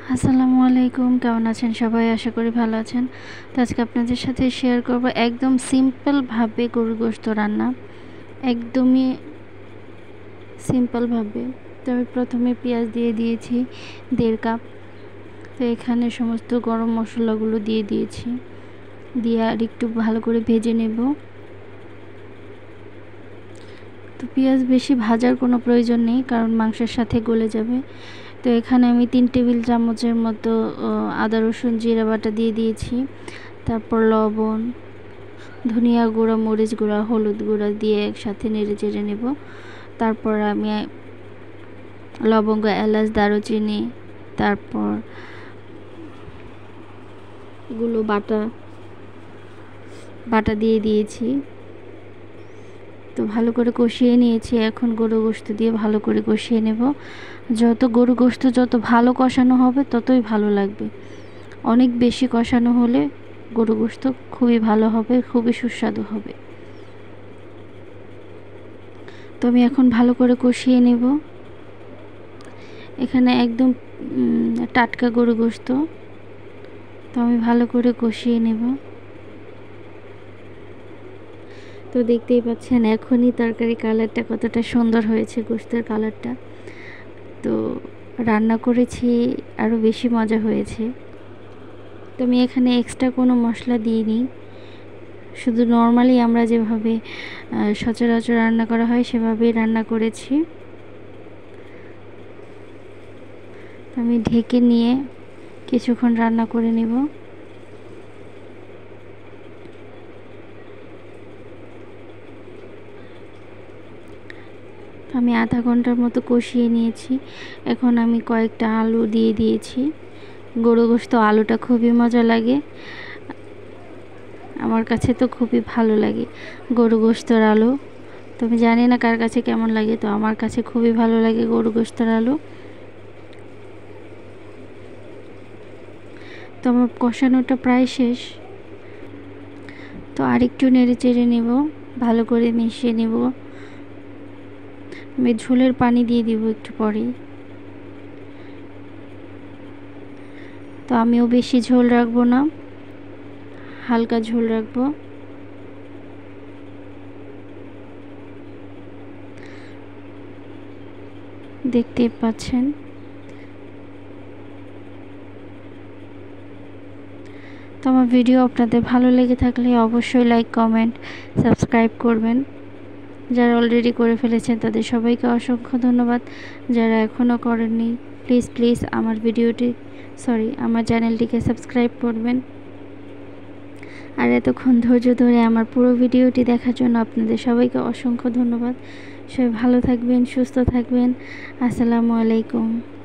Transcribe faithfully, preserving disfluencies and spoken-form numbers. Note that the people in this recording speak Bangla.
আসসালামু আলাইকুম, কেমন আছেন সবাই? আশা করি ভালো আছেন। তো আজকে আপনাদের সাথে শেয়ার করব একদম সিম্পলভাবে গরুর গোশত রান্না, একদমই সিম্পলভাবে। তো আমি প্রথমে পেঁয়াজ দিয়ে দিয়েছি দেড় কাপ। তো এখানে সমস্ত গরম মশলাগুলো দিয়ে দিয়েছি, দিয়ে আর একটু ভালো করে ভেজে নেব। তো পেঁয়াজ বেশি ভাজার কোনো প্রয়োজন নেই, কারণ মাংসের সাথে গলে যাবে। তো এখানে আমি তিন টেবিল চামচের মতো আদা রসুন জিরা বাটা দিয়ে দিয়েছি। তারপর লবণ, ধনিয়া গুঁড়া, মরিচ গুঁড়া, হলুদ গুঁড়া দিয়ে একসাথে নেড়ে চেড়ে নেব। তারপর আমি লবঙ্গ, এলাচ, দারুচিনি, তারপর গুলো বাটা বাটা দিয়ে দিয়েছি। তো ভালো করে কষিয়ে নিয়েছি। এখন গরু গোশত দিয়ে ভালো করে কষিয়ে নেব। যত গরু গোশত যত ভালো কষানো হবে ততই ভালো লাগবে। অনেক বেশি কষানো হলে গরু গোশত খুবই ভালো হবে, খুবই সুস্বাদু হবে। তো আমি এখন ভালো করে কষিয়ে নেব। এখানে একদম টাটকা গরু গোশত, তো আমি ভালো করে কষিয়ে নেব। তো দেখতেই পাচ্ছেন এখনই তরকারি কালারটা কতটা সুন্দর হয়েছে, গোশতের কালারটা। তো রান্না করেছি আরও বেশি মজা হয়েছে। তো আমি এখানে এক্সট্রা কোনো মশলা দিইনি, শুধু নর্মালি আমরা যেভাবে সচরাচর রান্না করা হয় সেভাবেই রান্না করেছি। আমি ঢেকে নিয়ে কিছুক্ষণ রান্না করে নেব। আমি আধা ঘন্টার মতো কষিয়ে নিয়েছি। এখন আমি কয়েকটা আলু দিয়ে দিয়েছি। গরু গোশত আলুটা খুবই মজা লাগে, আমার কাছে তো খুবই ভালো লাগে গরু গোশতের আলু। তো আমি জানি না কার কাছে কেমন লাগে, তো আমার কাছে খুবই ভালো লাগে গরু গোশতের আলু। তো আমার কষানোটা প্রায় শেষ। তো আরেকটু নেড়ে চেড়ে নেব, ভালো করে মিশিয়ে নেব। আমি ঝোলের পানি দিয়ে দিব একটু পরেই। তো আমিও বেশি ঝোল রাখবো না, হালকা ঝোল রাখবো। দেখতে পাচ্ছেন। তো আমার ভিডিও আপনাদের ভালো লেগে থাকলে অবশ্যই লাইক, কমেন্ট, সাবস্ক্রাইব করবেন। যারা অলরেডি করে ফেলেছেন তাদের সবাইকে অসংখ্য ধন্যবাদ। যারা এখনও করেননি প্লিজ প্লিজ আমার ভিডিওটি সরি আমার চ্যানেলটিকে সাবস্ক্রাইব করবেন। আর এতক্ষণ ধৈর্য ধরে আমার পুরো ভিডিওটি দেখার জন্য আপনাদের সবাইকে অসংখ্য ধন্যবাদ। সবাই ভালো থাকবেন, সুস্থ থাকবেন। আসসালামু আলাইকুম।